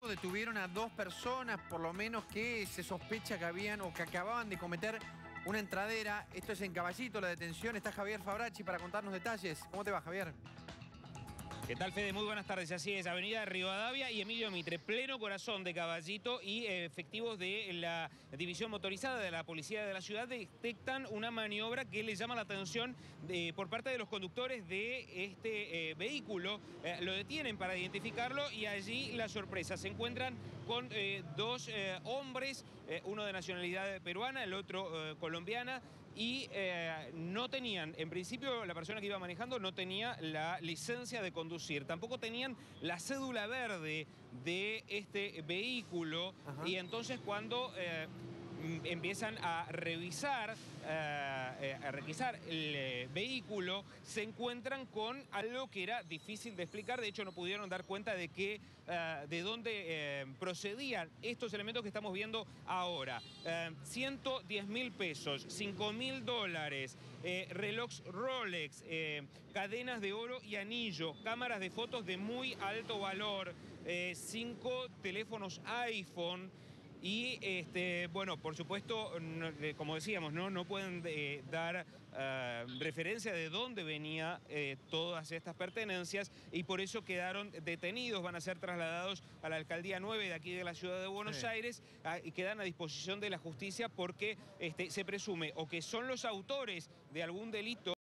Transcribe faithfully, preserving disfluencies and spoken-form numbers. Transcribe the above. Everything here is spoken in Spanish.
detuvieron a dos personas, por lo menos, que se sospecha que habían o que acababan de cometer una entradera. Esto es en Caballito, la detención. Está Javier Fabracci para contarnos detalles. ¿Cómo te va, Javier? ¿Qué tal, Fede? Muy buenas tardes. Así es, Avenida Rivadavia y Emilio Mitre, pleno corazón de Caballito, y eh, efectivos de la División Motorizada de la Policía de la Ciudad detectan una maniobra que les llama la atención de, por parte de los conductores de este eh, vehículo. Eh, lo detienen para identificarlo y allí la sorpresa. Se encuentran con eh, dos eh, hombres, eh, uno de nacionalidad peruana, el otro eh, colombiana, y eh, no tenían, en principio la persona que iba manejando no tenía la licencia de conducir, tampoco tenían la cédula verde de este vehículo. Ajá. Y entonces cuando eh, empiezan a revisar, eh, a requisar el eh, vehículo, se encuentran con algo que era difícil de explicar. De hecho, no pudieron dar cuenta de que, eh, de dónde eh, procedían estos elementos que estamos viendo ahora. Eh, ciento diez mil pesos, cinco mil dólares, eh, relojes Rolex, eh, cadenas de oro y anillo, cámaras de fotos de muy alto valor, eh, cinco teléfonos iPhone. Y, este, bueno, por supuesto, no, como decíamos, no, no pueden eh, dar uh, referencia de dónde venían eh, todas estas pertenencias, y por eso quedaron detenidos. Van a ser trasladados a la Alcaldía nueve de aquí de la Ciudad de Buenos sí. Aires a, y quedan a disposición de la justicia porque este, se presume o que son los autores de algún delito